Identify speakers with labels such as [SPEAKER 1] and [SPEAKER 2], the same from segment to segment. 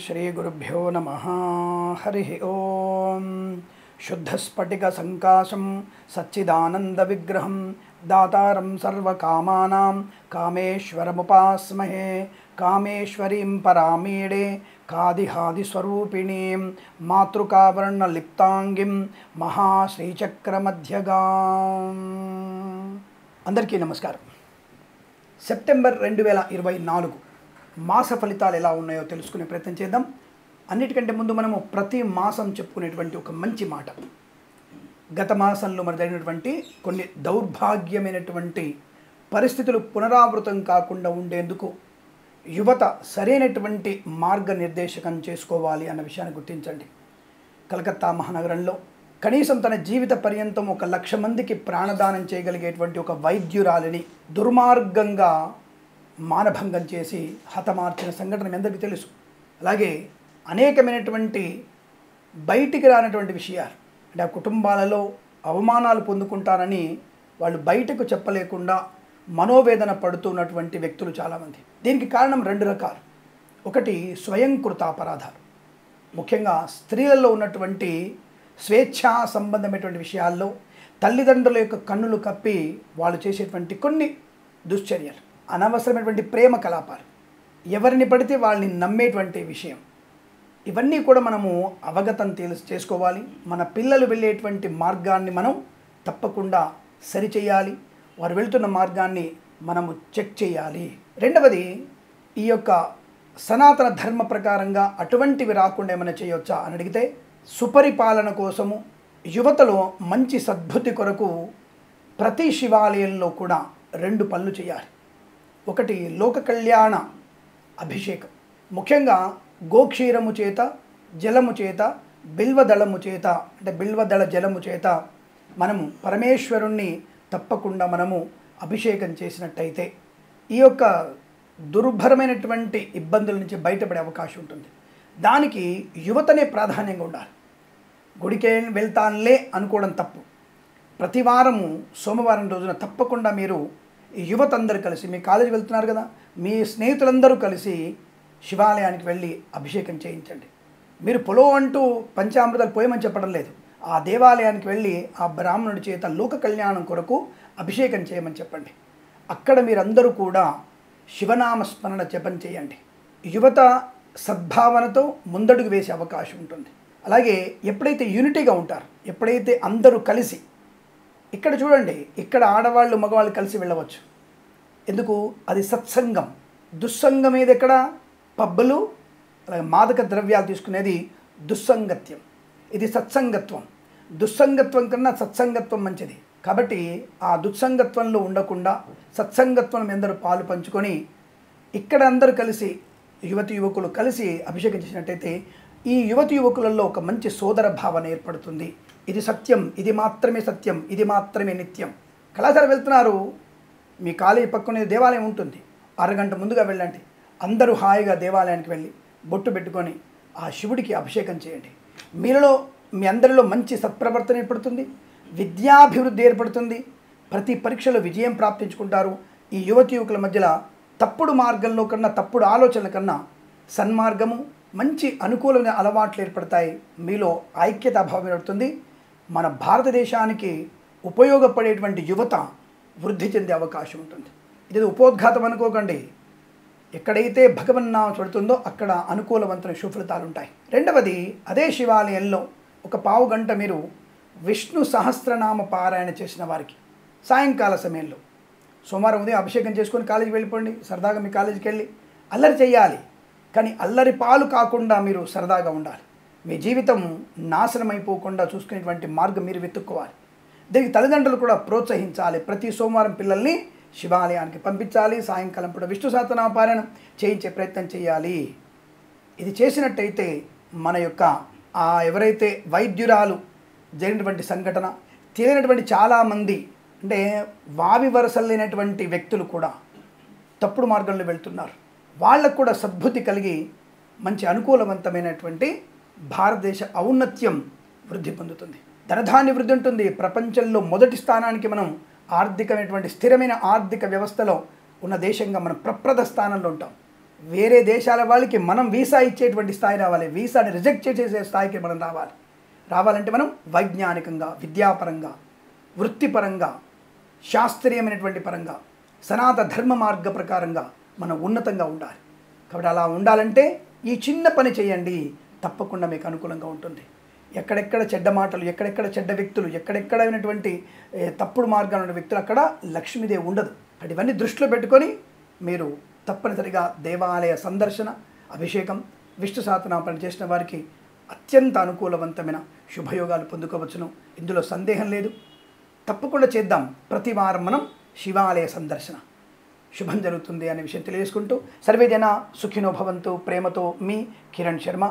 [SPEAKER 1] श्रीगुरुभ्यो नमः। हरि ओम। शुद्धस्फटिकसङ्काशं सच्चिदानन्दविग्रहं दातारं सर्वकामानां कामेश्वरमुपास्महे। कामेश्वरीं परामीडे कादिहादिस्वरूपिणीं मातृकावर्णलिप्तांगिं महाश्रीचक्रमध्यगाम्। అందరికీ నమస్కారం। సెప్టెంబర్ 2024 మాస ఫలితాలు ఎలా ఉన్నాయో తెలుసుకునే ప్రయత్నం చేద్దాం। అన్నిటికంటే ముందు మనము ప్రతి మాసం చెప్పుకునేటువంటి ఒక మంచి మాట, గత మాసంలో మన జరిగినటువంటి కొన్ని దౌర్భాగ్యమైనటువంటి పరిస్థితులు పునరావృతం కాకుండా ఉండేందుకు యువత సరైనటువంటి మార్గనిర్దేశకం చేసుకోవాలి అన్న విషయాన్ని గుర్తించండి। కలకత్తా మహానగరంలో కనీసం తన జీవిత పర్యంతం 1,00,000 మందికి ప్రాణదానం చేయగలిగేటువంటి ఒక వైద్యురాలిని దుర్మార్గంగా మానభంగం చేసి హతమార్చిన సంఘటన మీ అందరికీ తెలుసు। అలాగే అనేకమైనటువంటి బయటికి రానటువంటి విషయాలు, అంటే ఆ కుటుంబాలలో అవమానాలు పొందుకుంటారని వాళ్ళు బయటకు చెప్పలేకుండా మనోవేదన పడుతున్నటువంటి వ్యక్తులు చాలామంది। దీనికి కారణం 2 రకాలు। ఒకటి స్వయంకృత అపరాధాలు, ముఖ్యంగా స్త్రీలలో ఉన్నటువంటి స్వేచ్ఛా సంబంధమైనటువంటి విషయాల్లో తల్లిదండ్రుల యొక్క కన్నులు కప్పి వాళ్ళు చేసేటువంటి కొన్ని దుశ్చర్యలు, అనవసరమైనటువంటి ప్రేమ కలాపాలు, ఎవరిని పడితే వాళ్ళని నమ్మేటువంటి విషయం, ఇవన్నీ కూడా మనము అవగతం చేసుకోవాలి। మన పిల్లలు వెళ్ళేటువంటి మార్గాన్ని మనం తప్పకుండా సరిచేయాలి, వారు వెళ్తున్న మార్గాన్ని మనము చెక్ చేయాలి। రెండవది, ఈ యొక్క సనాతన ధర్మ ప్రకారంగా అటువంటివి రాకుండా ఏమైనా చేయవచ్చా అని అడిగితే, సుపరిపాలన కోసము యువతలో మంచి సద్బుద్ధి కొరకు ప్రతి శివాలయంలో కూడా 2 పనులు చేయాలి। ఒకటి లోక కళ్యాణ అభిషేకం, ముఖ్యంగా గోక్షీరము చేత, జలము చేత, బిల్వదళము చేత, అంటే బిల్వదళ జలము చేత మనము పరమేశ్వరుణ్ణి తప్పకుండా మనము అభిషేకం చేసినట్టయితే ఈ యొక్క దుర్భరమైనటువంటి ఇబ్బందుల నుంచి బయటపడే అవకాశం ఉంటుంది। దానికి యువతనే ప్రాధాన్యంగా ఉండాలి। గుడికే వెళ్తానులే అనుకోవడం తప్పు। ప్రతి వారము సోమవారం రోజున తప్పకుండా మీరు ఈ యువత అందరూ కలిసి, మీ కాలేజీ వెళ్తున్నారు కదా, మీ స్నేహితులందరూ కలిసి శివాలయానికి వెళ్ళి అభిషేకం చేయించండి। మీరు పొలో అంటూ పంచామృతాలు పోయమని చెప్పడం లేదు, ఆ దేవాలయానికి వెళ్ళి ఆ బ్రాహ్మణుడి చేత లోక కళ్యాణం కొరకు అభిషేకం చేయమని చెప్పండి। అక్కడ మీరందరూ కూడా శివనామస్మరణ జపం చేయండి। యువత సద్భావనతో ముందడుగు వేసే అవకాశం ఉంటుంది। అలాగే ఎప్పుడైతే యూనిటీగా ఉంటారు, ఎప్పుడైతే అందరూ కలిసి, ఇక్కడ చూడండి, ఇక్కడ ఆడవాళ్ళు మగవాళ్ళు కలిసి వెళ్ళవచ్చు, ఎందుకు? అది సత్సంగం। దుస్సంగం ఏది? ఎక్కడ? పబ్బులు, అలాగే మాదక ద్రవ్యాలు తీసుకునేది దుస్సంగత్యం। ఇది సత్సంగత్వం। దుస్సంగత్వం కన్నా సత్సంగత్వం మంచిది। కాబట్టి ఆ దుస్సంగత్వంలో ఉండకుండా సత్సంగత్వం అందరూ పాలు పంచుకొని ఇక్కడ అందరూ కలిసి యువతి యువకులు కలిసి అభిషేకం చేసినట్టయితే ఈ యువతి యువకులలో ఒక మంచి సోదర భావన ఏర్పడుతుంది। ఇది సత్యం, ఇది మాత్రమే సత్యం, ఇది మాత్రమే నిత్యం। కళాశాల వెళ్తున్నారు, మీ కాలేజీ పక్కనే దేవాలయం ఉంటుంది, అరగంట ముందుగా వెళ్ళండి, అందరూ హాయిగా దేవాలయానికి వెళ్ళి బొట్టు పెట్టుకొని ఆ శివుడికి అభిషేకం చేయండి। మీలో మీ అందరిలో మంచి సత్ప్రవర్తన ఏర్పడుతుంది, విద్యాభివృద్ధి ఏర్పడుతుంది, ప్రతి పరీక్షలో విజయం ప్రాప్తించుకుంటారు। ఈ యువతి యువకుల మధ్యలో తప్పుడు మార్గంలో కన్నా, తప్పుడు ఆలోచనల కన్నా సన్మార్గము, మంచి అనుకూలమైన అలవాట్లు ఏర్పడతాయి, మీలో ఐక్యత భావం ఏర్పడుతుంది। మన భారతదేశానికి ఉపయోగపడేటువంటి యువత వృద్ధి చెందే అవకాశం ఉంటుంది। ఇది ఉపోద్ఘాతం అనుకోకండి, ఎక్కడైతే భగవన్నామం పడుతుందో అక్కడ అనుకూలవంతమైన సుఫలితాలు ఉంటాయి। రెండవది, అదే శివాలయంలో ఒక పావు గంట మీరు విష్ణు సహస్రనామ పారాయణ చేసిన వారికి సాయంకాల సమయంలో, సోమవారం ఉదయం అభిషేకం చేసుకొని కాలేజీకి వెళ్ళిపోండి, సరదాగా మీ కాలేజీకి వెళ్ళి అల్లరి చేయాలి, కానీ అల్లరి పాలు కాకుండా మీరు సరదాగా ఉండాలి। మీ జీవితం నాశనం అయిపోకుండా చూసుకునేటువంటి మార్గం మీరు వెతుక్కోవాలి। దీనికి తల్లిదండ్రులు కూడా ప్రోత్సహించాలి, ప్రతి సోమవారం పిల్లల్ని శివాలయానికి పంపించాలి, సాయంకాలం పూట విష్ణు సహస్రనామ పారాయణం చేయించే ప్రయత్నం చేయాలి। ఇది చేసినట్టయితే మన యొక్క ఎవరైతే వైద్యురాలు జరిగినటువంటి సంఘటన తెలియనటువంటి చాలామంది, అంటే వావి వరసలు లేనటువంటి వ్యక్తులు కూడా తప్పుడు మార్గంలో వెళ్తున్నారు, వాళ్ళకు కూడా సద్బుద్ధి కలిగి మంచి అనుకూలవంతమైనటువంటి భారతదేశ ఔన్నత్యం వృద్ధి పొందుతుంది, ధనధాన్య వృద్ధి ఉంటుంది। ప్రపంచంలో మొదటి స్థానానికి మనం ఆర్థికమైనటువంటి స్థిరమైన ఆర్థిక వ్యవస్థలో ఉన్న దేశంగా మనం ప్రప్రథ స్థానంలో ఉంటాం। వేరే దేశాల వాళ్ళకి మనం వీసా ఇచ్చేటువంటి స్థాయి రావాలి, వీసాని రిజెక్ట్ చేసే స్థాయికి మనం రావాలంటే మనం వైజ్ఞానికంగా, విద్యాపరంగా, వృత్తిపరంగా, శాస్త్రీయమైనటువంటి పరంగా, సనాతన ధర్మ మార్గ ప్రకారంగా మనం ఉన్నతంగా ఉండాలి. కాబట్టి అలా ఉండాలంటే ఈ చిన్న పని చేయండి, తప్పకుండా మీకు అనుకూలంగా ఉంటుంది. ఎక్కడెక్కడ చెడ్డ మాటలు, ఎక్కడెక్కడ చెడ్డ వ్యక్తులు, ఎక్కడెక్కడైనటువంటి తప్పుడు మార్గాలు ఉన్న వ్యక్తులు అక్కడ లక్ష్మీదేవి ఉండదు. ఇవన్నీ దృష్టిలో పెట్టుకొని మీరు తప్పనిసరిగా దేవాలయ సందర్శన, అభిషేకం, విష్ణు సహస్రనామం చేసిన వారికి అత్యంత అనుకూలవంతమైన శుభయోగాలు పొందుకోవచ్చును. ఇందులో సందేహం లేదు. తప్పకుండా చేద్దాం. ప్రతి వారం మనం శివాలయ సందర్శన, శుభం జరుగుతుంది అనే విషయం తెలియజేసుకుంటూ సర్వేజన సుఖినో భవంతు. ప్రేమతో మీ కిరణ్ శర్మ.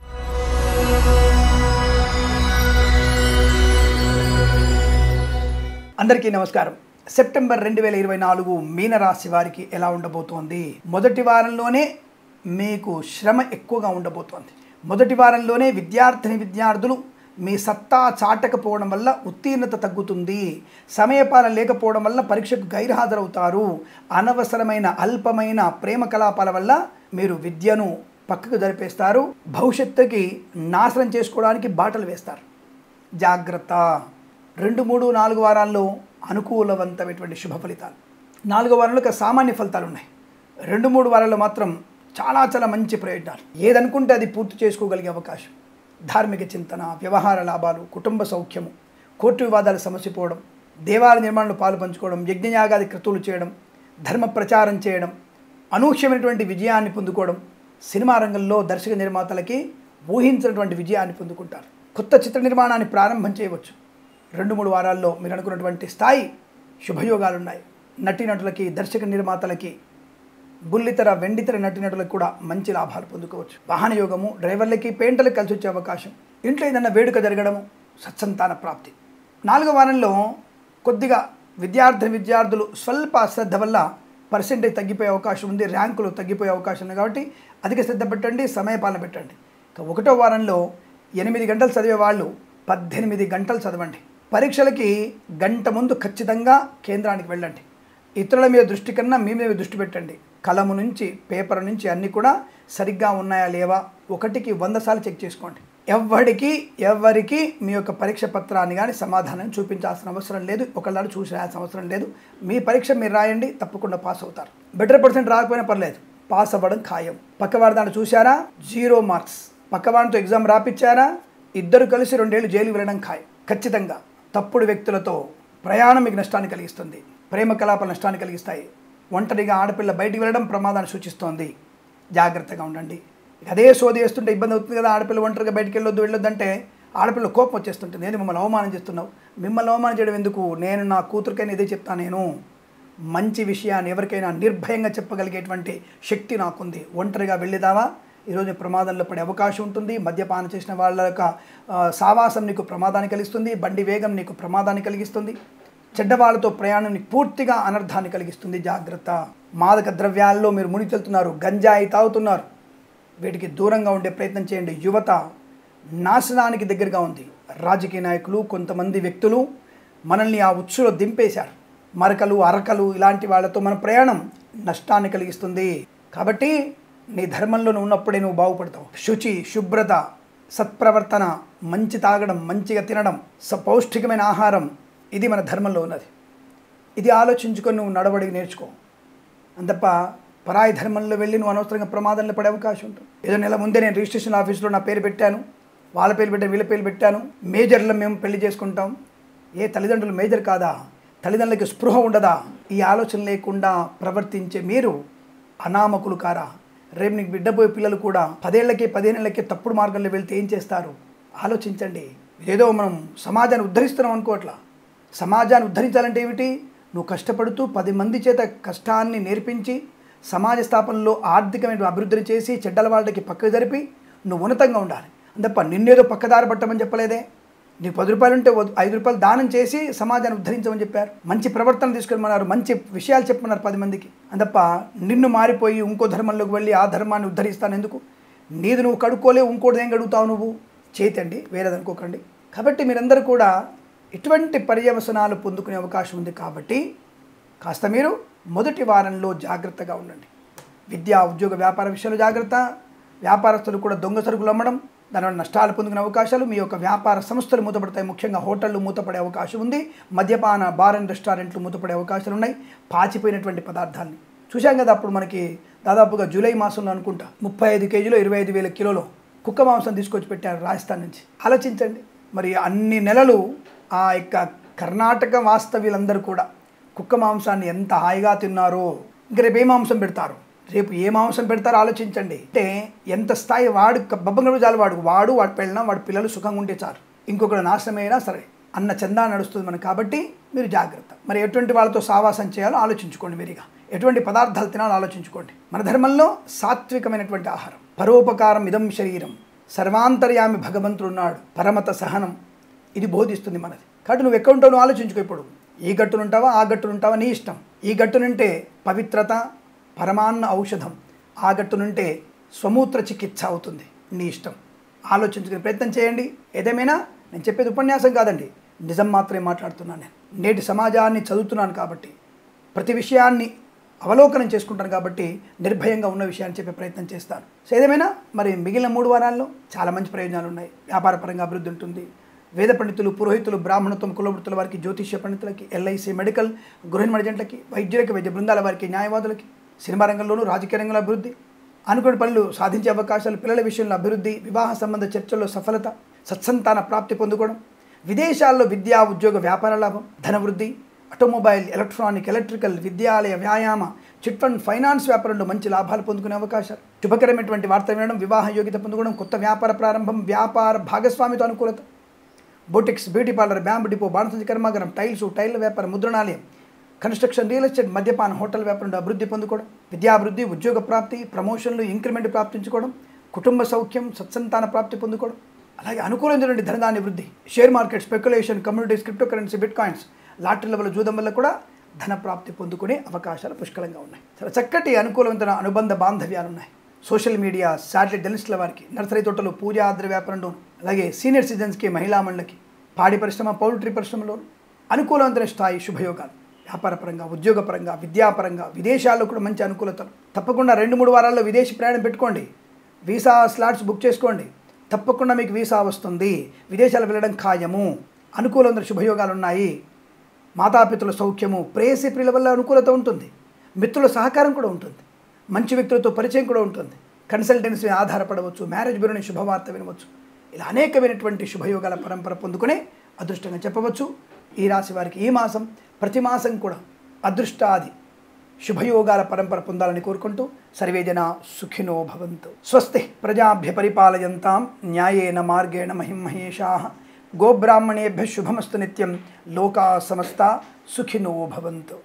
[SPEAKER 1] అందరికీ నమస్కారం. సెప్టెంబర్ 2024 మీనరాశి వారికి ఎలా ఉండబోతోంది? మొదటి వారంలోనే మీకు శ్రమ ఎక్కువగా ఉండబోతోంది. మొదటి వారంలోనే విద్యార్థులు మీ సత్తా చాటకపోవడం వల్ల ఉత్తీర్ణత తగ్గుతుంది. సమయపాలన లేకపోవడం వల్ల పరీక్షకు గైర్హాజరవుతారు. అనవసరమైన అల్పమైన ప్రేమ కలాపాల వల్ల మీరు విద్యను పక్కకు జరిపేస్తారు. భవిష్యత్తుకి నాశనం చేసుకోవడానికి బాటలు వేస్తారు. జాగ్రత్త. 2, 3, 4 వారాల్లో అనుకూలవంతమైనటువంటి శుభ ఫలితాలు, 4వ వారంలో సామాన్య ఫలితాలు ఉన్నాయి. 2, 3 వారాల్లో మాత్రం చాలా మంచి ప్రయోజనాలు. ఏదనుకుంటే అది పూర్తి చేసుకోగలిగే అవకాశం. ధార్మిక చింతన, వ్యవహార లాభాలు, కుటుంబ సౌఖ్యము, కోర్టు వివాదాలు సమసిపోవడం, దేవాలయ నిర్మాణంలో పాలు పంచుకోవడం, యజ్ఞయాగాది క్రతువులు చేయడం, ధర్మ ప్రచారం చేయడం, అనూహ్యమైనటువంటి విజయాన్ని పొందుకోవడం, సినిమా రంగంలో దర్శక నిర్మాతలకి ఊహించినటువంటి విజయాన్ని పొందుకుంటారు. కొత్త చిత్ర నిర్మాణాన్ని ప్రారంభం చేయవచ్చు. 2, 3 వారాల్లో మీరు అనుకున్నటువంటి స్థాయి శుభయోగాలు ఉన్నాయి. నటీనటులకి, దర్శక నిర్మాతలకి, బుల్లితెర, వెండితెర నటీనటులకు కూడా మంచి లాభాలు పొందుకోవచ్చు. వాహన యోగము, డ్రైవర్లకి, పెయింటర్లకు కలిసి వచ్చే అవకాశం, ఇంట్లో ఏదన్నా వేడుక జరగడము, సత్సంతాన ప్రాప్తి. 4వ వారంలో కొద్దిగా విద్యార్థులు స్వల్ప శ్రద్ధ వల్ల పర్సెంటేజ్ తగ్గిపోయే అవకాశం ఉంది, ర్యాంకులు తగ్గిపోయే అవకాశం ఉంది. కాబట్టి అధిక శ్రద్ధ పెట్టండి, సమయపాలన పెట్టండి. 1వ వారంలో 8 గంటలు చదివే వాళ్ళు 18 గంటలు చదవండి. పరీక్షలకి గంట ముందు ఖచ్చితంగా కేంద్రానికి వెళ్ళండి. ఇతరుల మీద దృష్టి కన్నా మీ మీద దృష్టి పెట్టండి. కలము నుంచి, పేపర్ నుంచి అన్నీ కూడా సరిగ్గా ఉన్నాయా లేవా 1కి 100 సార్లు చెక్ చేసుకోండి. ఎవరికి మీ యొక్క పరీక్ష పత్రాన్ని కానీ సమాధానం చూపించాల్సిన అవసరం లేదు. ఒకళ్ళని చూసి రాయాల్సిన అవసరం లేదు. మీ పరీక్ష మీరు రాయండి, తప్పకుండా పాస్ అవుతారు. బెటర్ పర్సెంట్ రాకపోయినా పర్లేదు, పాస్ అవ్వడం ఖాయం. పక్కవాడి దాన్ని చూశారా, 0 మార్క్స్. పక్కవాడితో ఎగ్జామ్ రాపిచ్చారా, ఇద్దరు కలిసి 2 ఏళ్ళు జైలుకి వెళ్ళడం ఖాయం. ఖచ్చితంగా తప్పుడు వ్యక్తులతో ప్రయాణం మీకు నష్టాన్ని కలిగిస్తుంది. ప్రేమ కలాపాలు నష్టాన్ని కలిగిస్తాయి. ఒంటరిగా ఆడపిల్ల బయటికి వెళ్ళడం ప్రమాదాన్ని సూచిస్తోంది. జాగ్రత్తగా ఉండండి. అదే సోది వేస్తుంటే ఇబ్బంది అవుతుంది కదా. ఆడపిల్ల ఒంటరిగా బయటికి వెళ్ళొద్దంటే ఆడపిల్ల కోపం వచ్చేస్తుంటుంది. నేను మిమ్మల్ని అవమానం చేస్తున్నావు, మిమ్మల్ని అవమానం చేయడం ఎందుకు, నేను నా కూతురికైనా ఇదే చెప్తాను. నేను మంచి విషయాన్ని ఎవరికైనా నిర్భయంగా చెప్పగలిగేటువంటి శక్తి నాకుంది. ఒంటరిగా వెళ్ళేదావా, ఈరోజు ప్రమాదంలో పడే అవకాశం ఉంటుంది. మద్యపానం చేసిన వాళ్ళ యొక్క సావాసం నీకు ప్రమాదాన్ని కలిగిస్తుంది. బండి వేగం నీకు ప్రమాదాన్ని కలిగిస్తుంది. చెడ్డవాళ్లతో ప్రయాణం నీకు పూర్తిగా అనర్థాన్ని కలిగిస్తుంది. జాగ్రత్త. మాదక ద్రవ్యాల్లో మీరు మునిగెళ్తున్నారు, గంజాయి తాగుతున్నారు, వీటికి దూరంగా ఉండే ప్రయత్నం చేయండి. యువత నాశనానికి దగ్గరగా ఉంది. రాజకీయ నాయకులు, కొంతమంది వ్యక్తులు మనల్ని ఆ ఉచ్చులో దింపేశారు. మరకలు, అరకలు ఇలాంటి వాళ్ళతో మన ప్రయాణం నష్టాన్ని కలిగిస్తుంది. కాబట్టి నీ ధర్మంలో ఉన్నప్పుడే నువ్వు బాగుపడతావు. శుచి, శుభ్రత, సత్ప్రవర్తన, మంచి తాగడం, మంచిగా తినడం, పౌష్టికమైన ఆహారం, ఇది మన ధర్మంలో ఉన్నది. ఇది ఆలోచించుకొని నువ్వు నడవడికి నేర్చుకో. అంతప్ప పరాయి ధర్మంలో వెళ్ళి నువ్వు అనవసరంగా ప్రమాదంలో పడే అవకాశం ఉంటుంది. ఏదో నెల ముందే నేను రిజిస్ట్రేషన్ ఆఫీస్లో నా పేరు పెట్టాను, వాళ్ళ పేరు పెట్టాను, వీళ్ళ పేరు పెట్టాను, మేజర్లో మేము పెళ్లి చేసుకుంటాం. ఏ తల్లిదండ్రులు మేజర్ కాదా? తల్లిదండ్రులకి స్పృహ ఉండదా? ఈ ఆలోచన లేకుండా ప్రవర్తించే మీరు అనామకులు కారా? రేపు నీకు బిడ్డపోయే పిల్లలు కూడా 10 ఏళ్ళకి 15 ఏళ్ళకి తప్పుడు మార్గంలో వెళ్తే ఏం చేస్తారు? ఆలోచించండి. ఏదో మనం సమాజాన్ని ఉద్ధరిస్తున్నాం అనుకోవట్లా. సమాజాన్ని ఉద్ధరించాలంటే ఏమిటి? నువ్వు కష్టపడుతూ 10 మంది చేత కష్టాన్ని నేర్పించి సమాజ స్థాపనలో ఆర్థికమైన అభివృద్ధిని చేసి చెడ్డల వాళ్ళకి పక్కకు జరిపి నువ్వు ఉన్నతంగా ఉండాలి. తప్ప నిన్నేదో పక్కదారి పట్టమని చెప్పలేదే. నీకు 10 రూపాయలు ఉంటే 5 రూపాయలు దానం చేసి సమాజాన్ని ఉద్ధరించమని చెప్పారు. మంచి ప్రవర్తన తీసుకెళ్ళమన్నారు, మంచి విషయాలు చెప్పమన్నారు 10 మందికి. తప్ప నిన్ను మారిపోయి ఇంకో ధర్మంలోకి వెళ్ళి ఆ ధర్మాన్ని ఉద్ధరిస్తాను ఎందుకు? నీది నువ్వు కడుక్కోలేవు, ఇంకోటి ఏం కడుగుతావు నువ్వు? చేతండి, వేరేదనుకోకండి. కాబట్టి మీరందరూ కూడా ఇటువంటి పర్యవసనాలు పొందుకునే అవకాశం ఉంది. కాబట్టి కాస్త మీరు మొదటి వారంలో జాగ్రత్తగా ఉండండి. విద్య ఉద్యోగ వ్యాపార విషయాలు జాగ్రత్త. వ్యాపారస్తులు కూడా దొంగ సరుకులు అమ్మడం, దానివల్ల నష్టాలు పొందుకునే అవకాశాలు, మీ యొక్క వ్యాపార సంస్థలు మూతపడతాయి. ముఖ్యంగా హోటళ్లు మూతపడే అవకాశం ఉంది. మద్యపాన బార్ అండ్ రెస్టారెంట్లు మూతపడే అవకాశాలు ఉన్నాయి. పాచిపోయినటువంటి పదార్థాలని చూశాం కదా. అప్పుడు మనకి దాదాపుగా జూలై మాసంలో అనుకుంటా 35 కేజీలో 25,000 కిలోలు కుక్క మాంసం తీసుకొచ్చి పెట్టారు రాజస్థాన్ నుంచి. ఆలోచించండి, మరి అన్ని నెలలు ఆ యొక్క కర్ణాటక వాస్తవ్యులందరూ కూడా కుక్క మాంసాన్ని ఎంత హాయిగా తిన్నారో. ఇంక రేపు ఏ మాంసం పెడతారు, రేపు ఏ మాంసం పెడతారో ఆలోచించండి. అంటే ఎంత స్థాయి వాడు బొబ్బగడు చాలు, వాడు వాడి పెళ్ళిన వాడి పిల్లలు సుఖంగా ఉంటే చాలు, ఇంకొకరు నాశనమైనా సరే అన్న చందా నడుస్తుంది మనకు. కాబట్టి మీరు జాగ్రత్త. మరి ఎటువంటి వాళ్ళతో సావాసం చేయాలో ఆలోచించుకోండి. మీరుగా ఎటువంటి పదార్థాలు తినాలో ఆలోచించుకోండి. మన ధర్మంలో సాత్వికమైనటువంటి ఆహారం, పరోపకారం ఇదం శరీరం, సర్వాంతర్యామి భగవంతుడు ఉన్నాడు, పరమత సహనం, ఇది బోధిస్తుంది మనది. కాబట్టి నువ్వు ఎక్కడ ఉంటావు ఆలోచించుకో. ఇప్పుడు ఈ గట్టునుంటావా ఆ గట్టునుంటావా నీ ఇష్టం. ఈ గట్టునుంటే పవిత్రత పరమాన్న ఔషధం, ఆ గట్టునుంటే స్వమూత్ర చికిత్స అవుతుంది. నీ ఇష్టం. ఆలోచించుకునే ప్రయత్నం చేయండి. ఏదేమైనా నేను చెప్పేది ఉపన్యాసం కాదండి, నిజం మాత్రమే మాట్లాడుతున్నాను. నేను నేటి సమాజాన్ని చదువుతున్నాను కాబట్టి, ప్రతి విషయాన్ని అవలోకనం చేసుకుంటాను కాబట్టి నిర్భయంగా ఉన్న విషయాన్ని చెప్పే ప్రయత్నం చేస్తాను. సో ఏదేమైనా మరి మిగిలిన 3 వారాల్లో చాలా మంచి ప్రయోజనాలు ఉన్నాయి. వ్యాపారపరంగా అభివృద్ధి ఉంటుంది. వేద పండితులు, పురోహితులు, బ్రాహ్మణత్వం, కులవృత్తుల వారికి, జ్యోతిష్య పండితులకి, ఎల్ఐసి, మెడికల్, గృహిణి మర్జెంట్లకి, వైద్యులకి, వైద్య బృందాల వారికి, న్యాయవాదులకి, సినిమా రంగంలోనూ రాజకీయ రంగంలో అభివృద్ధి, అనుకున్న పనులు సాధించే అవకాశాలు, పిల్లల విషయంలో అభివృద్ధి, వివాహ సంబంధ చర్చల్లో సఫలత, సత్సంతాన ప్రాప్తి పొందుకోవడం, విదేశాల్లో విద్యా ఉద్యోగ వ్యాపార లాభం, ధనవృద్ధి, ఆటోమొబైల్, ఎలక్ట్రానిక్, ఎలక్ట్రికల్, విద్యాలయ, వ్యాయామ, చిట్ ఫండ్, ఫైనాన్స్ వ్యాపారంలో మంచి లాభాలు పొందుకునే అవకాశాలు, శుభకరమైనటువంటి వార్త వినడం, వివాహ యోగ్యత పొందుకోవడం, కొత్త వ్యాపార ప్రారంభం, వ్యాపార భాగస్వామితో అనుకూలత, boutiques, beauty parlour, bamboo depot, బాణసంచి కర్మాగారం, టైల్ వ్యాపారం, ముద్రణాలయం, కన్స్ట్రక్షన్, రియల్ ఎస్టేట్, మద్యపాన, హోటల్ వ్యాపారంలో అభివృద్ధి పొందుకోవడం, విద్యాభివృద్ధి, ఉద్యోగ ప్రాప్తి, ప్రమోషన్లు, ఇంక్రిమెంట్ ప్రాప్తించుకోవడం, కుటుంబ సౌఖ్యం, సత్సంతాన ప్రాప్తి పొందుకోవడం, అలాగే అనుకూలమైనటువంటి ధనధాన్య వృద్ధి, share market, speculation, communities, crypto currency, bitcoins, లాటరీల వల్ల, జూదం వల్ల కూడా ధన ప్రాప్తి పొందుకునే అవకాశాలు పుష్కలంగా ఉన్నాయి. చాలా చక్కటి అనుకూలమైన అనుబంధ బాంధవ్యాలు ఉన్నాయి. సోషల్ మీడియా, శాటిలైట్ జర్నలిస్టుల వారికి, నర్సరీ తోటలు, పూజా ఆద్ర వ్యాపారంలో, అలాగే సీనియర్ సిటిజన్స్కి, మహిళా మండలికి, పాడి పరిశ్రమ, పౌల్ట్రీ పరిశ్రమలో అనుకూలవంతమైన స్థాయి శుభయోగాలు. వ్యాపారపరంగా, ఉద్యోగపరంగా, విద్యాపరంగా, విదేశాల్లో కూడా మంచి అనుకూలతలు. తప్పకుండా 2-3 వారాల్లో విదేశీ ప్రయాణం పెట్టుకోండి. వీసా స్లాట్స్ బుక్ చేసుకోండి. తప్పకుండా మీకు వీసా వస్తుంది. విదేశాలు వెళ్ళడం ఖాయము. అనుకూలమైన శుభయోగాలు ఉన్నాయి. మాతాపితుల సౌఖ్యము, ప్రేయసి ప్రియుల వల్ల అనుకూలత ఉంటుంది. మిత్రుల సహకారం కూడా ఉంటుంది. మంచి వ్యక్తులతో పరిచయం కూడా ఉంటుంది. కన్సల్టెన్సీ ఆధారపడవచ్చు. మ్యారేజ్ బ్యూరోని శుభవార్త వినవచ్చు. ఇలా అనేకమైనటువంటి శుభయోగాల పరంపర పొందుకునే అదృష్టంగా చెప్పవచ్చు. ఈ రాశి వారికి ఈ మాసం, ప్రతి మాసం కూడా అదృష్టాది శుభయోగాల పరంపర పొందాలని కోరుకుంటూ సర్వేజన సుఖినో భవంతు. స్వస్తి ప్రజాభ్య పరిపాలయంతాం న్యాయేన మార్గేణ మహిమహేషాః. గోబ్రాహ్మణేభ్యః శుభమస్తు నిత్యం. లోకా సమస్తా సుఖినో భవంతు.